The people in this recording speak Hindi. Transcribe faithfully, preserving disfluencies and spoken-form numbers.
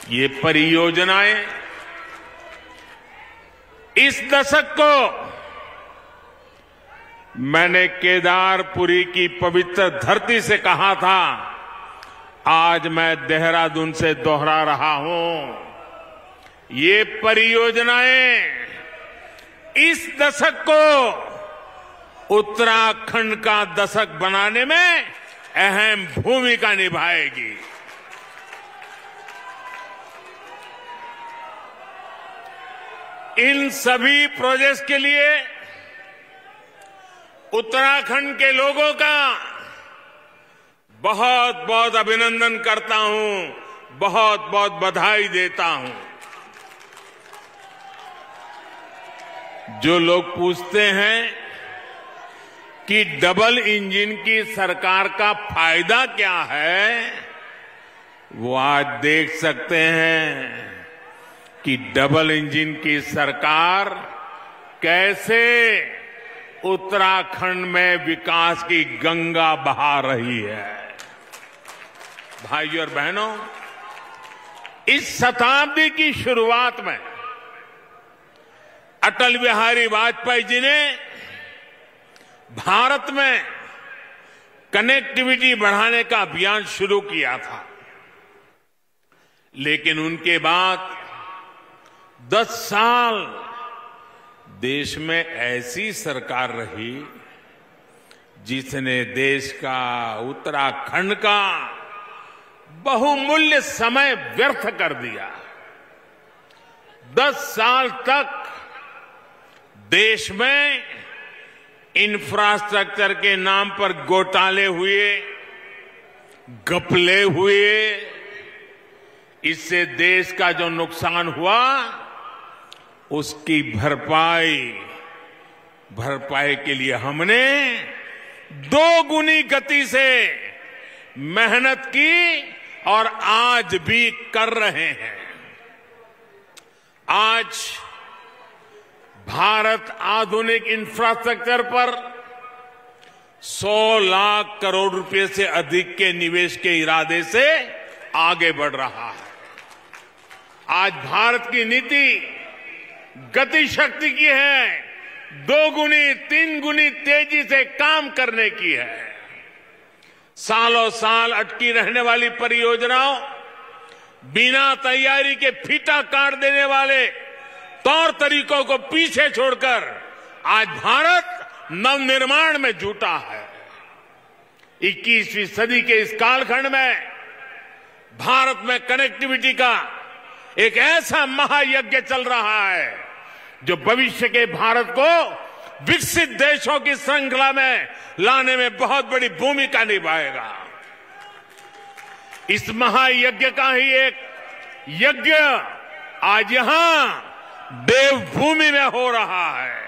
ये परियोजनाएं इस दशक को मैंने केदारपुरी की पवित्र धरती से कहा था, आज मैं देहरादून से दोहरा रहा हूं। ये परियोजनाएं इस दशक को उत्तराखंड का दशक बनाने में अहम भूमिका निभाएगी। इन सभी प्रोजेक्ट्स के लिए उत्तराखंड के लोगों का बहुत बहुत अभिनंदन करता हूं, बहुत बहुत बधाई देता हूं। जो लोग पूछते हैं कि डबल इंजन की सरकार का फायदा क्या है, वो आज देख सकते हैं कि डबल इंजन की सरकार कैसे उत्तराखंड में विकास की गंगा बहा रही है। भाइयों और बहनों, इस शताब्दी की शुरुआत में अटल बिहारी वाजपेयी जी ने भारत में कनेक्टिविटी बढ़ाने का अभियान शुरू किया था, लेकिन उनके बाद दस साल देश में ऐसी सरकार रही जिसने देश का, उत्तराखंड का बहुमूल्य समय व्यर्थ कर दिया। दस साल तक देश में इंफ्रास्ट्रक्चर के नाम पर घोटाले हुए, घपले हुए। इससे देश का जो नुकसान हुआ उसकी भरपाई भरपाई के लिए हमने दो गुनी गति से मेहनत की और आज भी कर रहे हैं। आज भारत आधुनिक इंफ्रास्ट्रक्चर पर सौ लाख करोड़ रुपए से अधिक के निवेश के इरादे से आगे बढ़ रहा है। आज भारत की नीति गति शक्ति की है, दो गुनी तीन गुनी तेजी से काम करने की है। सालों साल अटकी रहने वाली परियोजनाओं, बिना तैयारी के फीता काट देने वाले तौर तरीकों को पीछे छोड़कर आज भारत नवनिर्माण में जुटा है। इक्कीसवीं सदी के इस कालखंड में भारत में कनेक्टिविटी का एक ऐसा महायज्ञ चल रहा है जो भविष्य के भारत को विकसित देशों की श्रृंखला में लाने में बहुत बड़ी भूमिका निभाएगा। इस महायज्ञ का ही एक यज्ञ आज यहां देवभूमि में हो रहा है।